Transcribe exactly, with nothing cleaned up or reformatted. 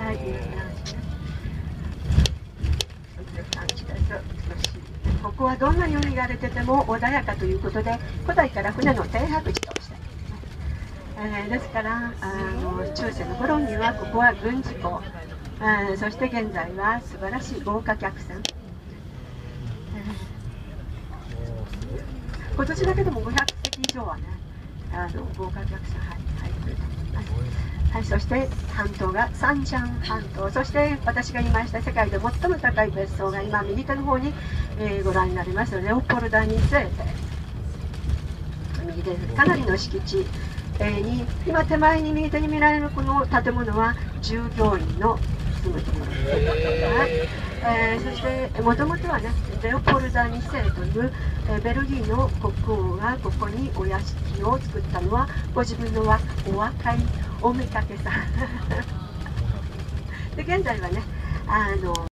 はい、いいですね。ここはどんなに海が荒れてても穏やかということで、古代から船の停泊地として、えー、ですからあの中世の頃にはここは軍事港、えー、そして現在は素晴らしい豪華客船、えー、今年だけでもごひゃくせき以上はね、あの豪華客船入ってくると思います。はい、そして半島がサンジャン半島、そして私が言いました世界で最も高い別荘が今右手の方に、えー、ご覧になりますレオポルダニツェーテ、右手かなりの敷地、えー、に今手前に右手に見られるこの建物は従業員の住むところです。えー、そしてもともとはねレオポルダニセという、えー、ベルギーの国王がここにお屋敷を作ったのはご自分のお若いお妾さんで現在はねあの